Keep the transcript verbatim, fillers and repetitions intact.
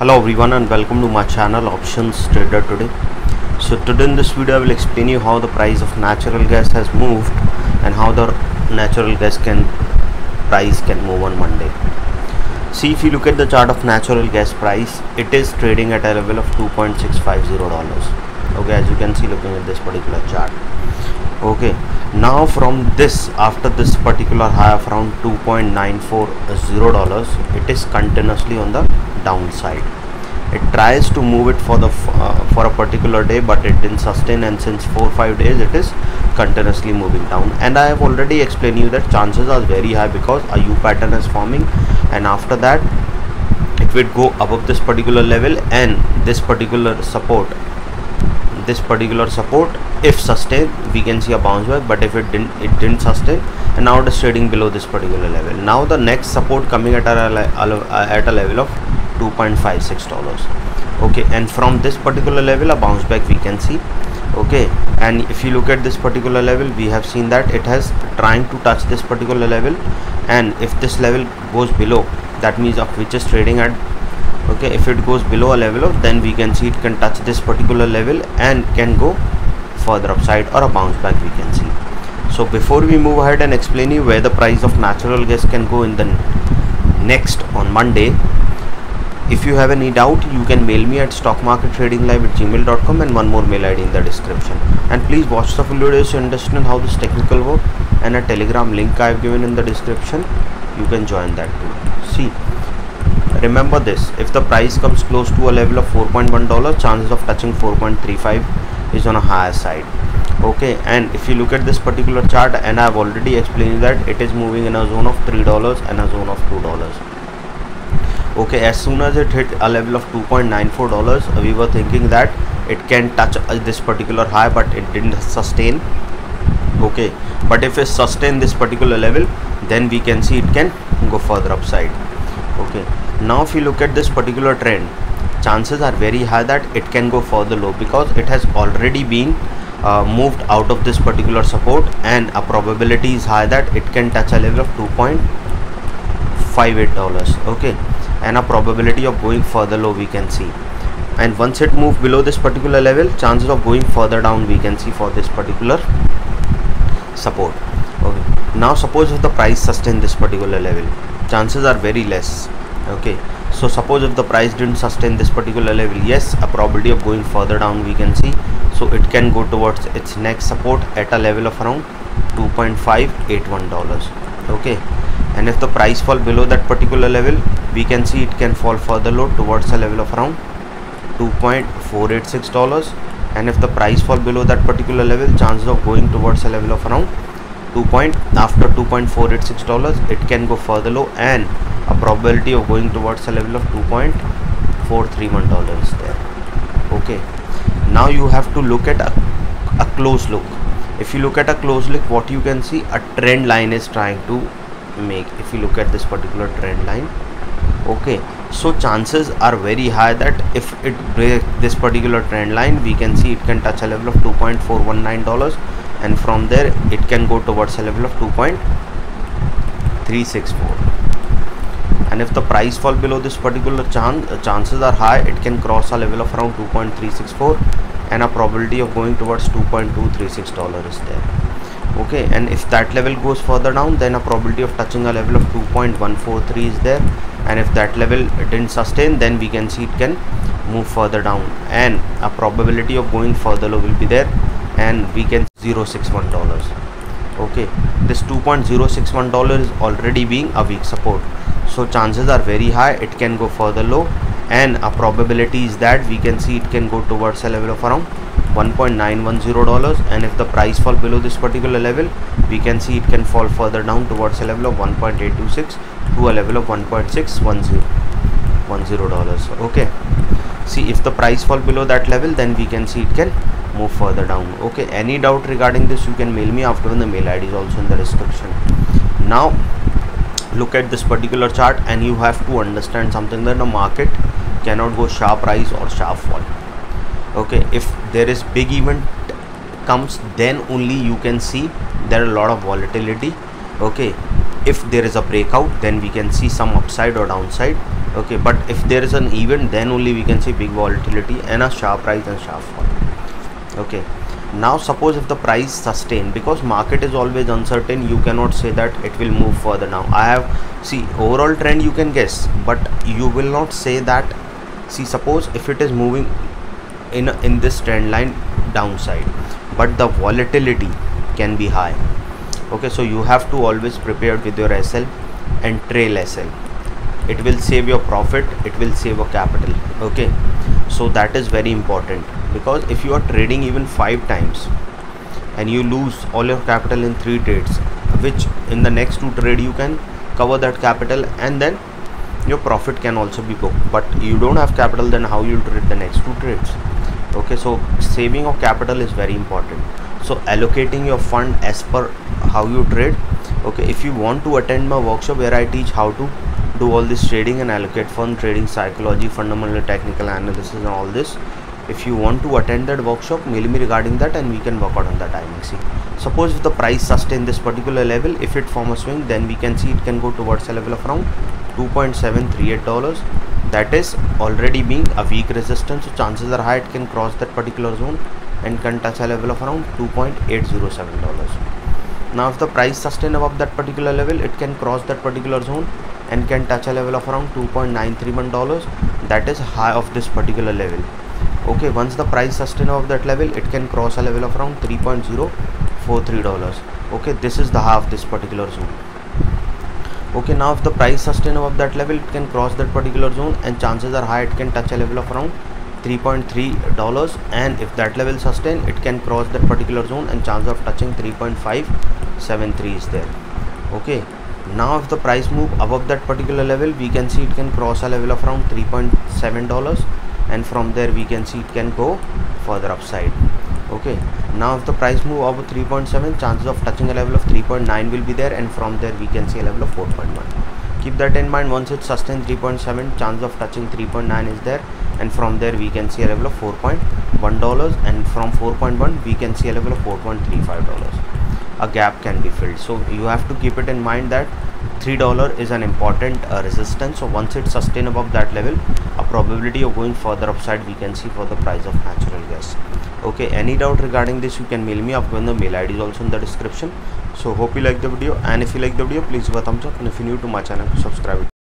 Hello everyone and welcome to my channel Options Trader Today. So today in this video I will explain you how the price of natural gas has moved and how the natural gas can price can move on Monday. See, if you look at the chart of natural gas price, it is trading at a level of two point six five zero dollars. Okay, as you can see looking at this particular chart. Okay, now from this, after this particular high of around two point nine four zero dollars, it is continuously on the downside. It tries to move it for the uh, for a particular day, but it didn't sustain, and since four five days it is continuously moving down. And I have already explained you that chances are very high because a U pattern is forming, and after that it will go above this particular level and this particular support this particular support if sustained, we can see a bounce back, but if it didn't it didn't sustain, and now it is trading below this particular level. Now the next support coming at a at a level of two point five six dollars. Okay, and from this particular level a bounce back we can see. Okay, and if you look at this particular level, we have seen that it has trying to touch this particular level, and if this level goes below, that means of which is trading at, okay, if it goes below a level of, then we can see it can touch this particular level and can go further upside or a bounce back we can see. So before we move ahead and explain you where the price of natural gas can go in the next on Monday, if you have any doubt, you can mail me at stockmarkettradinglive at gmail dot com, and one more mail I D in the description. And please watch the full video to understand how this technical work, and a telegram link I have given in the description. You can join that too. See, remember this, if the price comes close to a level of four point one dollars, chances of touching four point three five is on a higher side. Okay, and if you look at this particular chart, and I have already explained that it is moving in a zone of three dollars and a zone of two dollars. Okay, as soon as it hit a level of two point nine four dollars, we were thinking that it can touch uh, this particular high, but it didn't sustain. Okay, but if it sustain this particular level, then we can see it can go further upside. Okay, now if you look at this particular trend, chances are very high that it can go further low because it has already been uh, moved out of this particular support, and a probability is high that it can touch a level of two point five eight dollars. Okay, and a probability of going further low we can see. And once it moves below this particular level, chances of going further down we can see for this particular support. Okay, now suppose if the price sustain this particular level, chances are very less. Okay, so suppose if the price didn't sustain this particular level, yes, a probability of going further down we can see. So it can go towards its next support at a level of around two point five eight one dollars. Okay, and if the price fall below that particular level, we can see it can fall further low towards a level of around two point four eight six dollars. And if the price fall below that particular level, chances of going towards a level of around two point after two point four eight six dollars, it can go further low, and a probability of going towards a level of two point four three one dollars there. Okay, now you have to look at a, a close look. If you look at a close look, what you can see, a trend line is trying to make. If you look at this particular trend line, okay, so chances are very high that if it breaks this particular trend line, we can see it can touch a level of two point four one nine dollars, and from there it can go towards a level of two point three six four. And if the price fall below this particular chance, uh, chances are high it can cross a level of around two point three six four, and a probability of going towards two point two three six dollars is there. Okay, and if that level goes further down, then a probability of touching a level of two point one four three is there, and if that level didn't sustain, then we can see it can move further down, and a probability of going further low will be there, and we can zero six one dollars. Okay, this two point zero six one dollars is already being a weak support, so chances are very high it can go further low, and a probability is that we can see it can go towards a level of around one point nine one zero dollars, and if the price fall below this particular level, we can see it can fall further down towards a level of one point eight two six to a level of one point six one zero dollars. Okay, see, if the price fall below that level, then we can see it can move further down. Okay, any doubt regarding this, you can mail me after, the mail I D is also in the description. Now look at this particular chart, and you have to understand something, that the market cannot go sharp rise or sharp fall. Okay, if there is big event comes, then only you can see there are a lot of volatility. Okay, if there is a breakout, then we can see some upside or downside. Okay, but if there is an event, then only we can see big volatility and a sharp rise and sharp fall. Okay, now suppose if the price sustain, because market is always uncertain, you cannot say that it will move further. Now I have, see, overall trend you can guess, but you will not say that. See, suppose if it is moving in in this trend line downside, but the volatility can be high. Okay, so you have to always prepare with your S L and trail S L. It will save your profit, it will save your capital. Okay, so that is very important, because if you are trading even five times and you lose all your capital in three trades, which in the next two trade you can cover that capital and then your profit can also be booked, but you don't have capital, then how you trade the next two trades? Okay, so saving of capital is very important. So allocating your fund as per how you trade. Okay, if you want to attend my workshop where I teach how to do all this trading and allocate fund, trading psychology, fundamental technical analysis and all this, if you want to attend that workshop, mail me regarding that and we can work out on the timing. See, suppose if the price sustain this particular level, if it form a swing, then we can see it can go towards a level of around two point seven three eight dollars. That is already being a weak resistance, so chances are high it can cross that particular zone and can touch a level of around two point eight zero seven dollars. Now if the price sustain above that particular level, it can cross that particular zone and can touch a level of around two point nine three one dollars. That is high of this particular level. Okay, once the price sustain above that level, it can cross a level of around three point zero four three dollars. Okay, this is the high of this particular zone. Okay, now if the price sustain above that level, it can cross that particular zone and chances are high it can touch a level of around three point three dollars, and if that level sustain, it can cross that particular zone and chance of touching three point five seven three is there. Okay, now if the price move above that particular level, we can see it can cross a level of around three point seven dollars, and from there we can see it can go further upside. Okay, now if the price move above three point seven, chances of touching a level of three point nine will be there, and from there we can see a level of four point one. Keep that in mind. Once it sustains three point seven, chance of touching three point nine is there, and from there we can see a level of four point one dollars, and from four point one we can see a level of four point three five dollars. A gap can be filled, so you have to keep it in mind that three dollars is an important uh, resistance. So once it sustain above that level, a probability of going further upside we can see for the price of natural gas. Okay, any doubt regarding this, you can mail me. I've given the mail I D is also in the description. So hope you like the video, and if you like the video, please give a thumbs up, and if you're new to my channel, subscribe.